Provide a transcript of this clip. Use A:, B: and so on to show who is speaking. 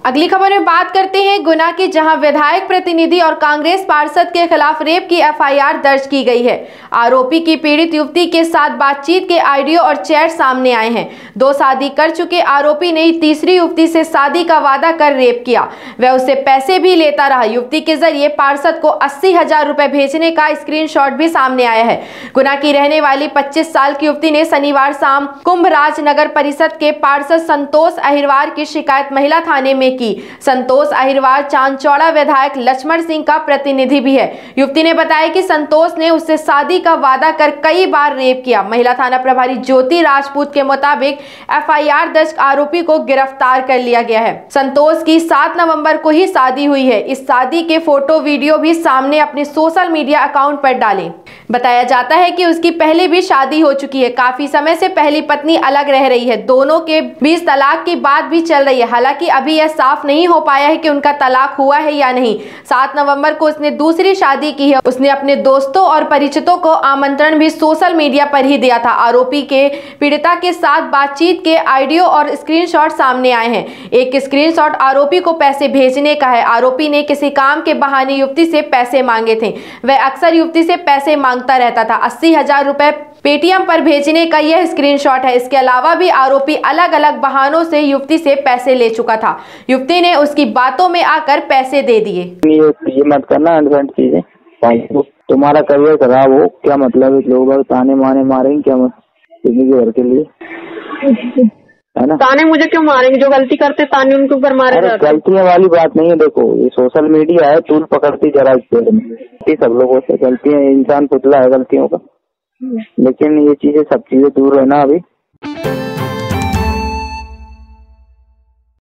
A: अगली खबर में बात करते हैं गुना की, जहां विधायक प्रतिनिधि और कांग्रेस पार्षद के खिलाफ रेप की एफआईआर दर्ज की गई है। आरोपी की पीड़ित युवती के साथ बातचीत के ऑडियो और चैट सामने आए हैं। 2 शादी कर चुके आरोपी ने तीसरी युवती से शादी का वादा कर रेप किया। वह उससे पैसे भी लेता रहा। युवती के जरिए पार्षद को 80,000 रुपए भेजने का स्क्रीनशॉट भी सामने आया है। गुना की रहने वाली 25 साल की युवती ने शनिवार शाम कुंभराज नगर परिषद के पार्षद संतोष अहिरवार की शिकायत महिला थाने में की। संतोष अहिरवार चांदचौड़ा विधायक लक्ष्मण सिंह का प्रतिनिधि भी है। युवती ने बताया कि संतोष ने उससे शादी का वादा कर कई बार रेप किया। महिला थाना प्रभारी ज्योति राजपूत के मुताबिक एफआईआर दर्ज आरोपी को गिरफ्तार कर लिया गया है। संतोष की 7 नवंबर को ही शादी हुई है। इस शादी के फोटो वीडियो भी सामने अपने सोशल मीडिया अकाउंट पर डाले। बताया जाता है कि उसकी पहले भी शादी हो चुकी है। काफी समय से पहली पत्नी अलग रह रही है। दोनों के बीच तलाक की बात भी चल रही है। हालांकि अभी यह साफ नहीं हो पाया है कि उनका तलाक हुआ है या नहीं। 7 नवंबर को उसने दूसरी शादी की है। उसने अपने दोस्तों और परिचितों को आमंत्रण भी सोशल मीडिया पर ही दिया था। आरोपी के पीड़िता के साथ बातचीत के ऑडियो और स्क्रीनशॉट सामने आए हैं। एक स्क्रीनशॉट आरोपी को पैसे भेजने का है। आरोपी ने किसी काम के बहाने युवती से पैसे मांगे थे। वह अक्सर युवती से पैसे मांगता रहता था। 80,000 रुपए पेटीएम पर भेजने का यह स्क्रीनशॉट है। इसके अलावा भी आरोपी अलग अलग बहानों से युवती से पैसे ले चुका था। युवती ने उसकी बातों में आकर पैसे दे दिए।
B: ये मत करना, अनवांटेड चीजें, तुम्हारा करियर खराब हो, क्या मतलब लोग ताने माने मारेंगे क्या किसी के घर के लिए, है ना?
C: ताने मुझे क्यों मारेंगे? जो गलती करते ताने उनके ऊपर मारे जाते।
B: गलतियां वाली बात नहीं है। देखो, ये सोशल मीडिया है, तूल पकड़ती जरा सब लोगों से। गलतियां, इंसान पुतला है गलतियों का, लेकिन ये चीजें सब चीजें दूर रहना अभी।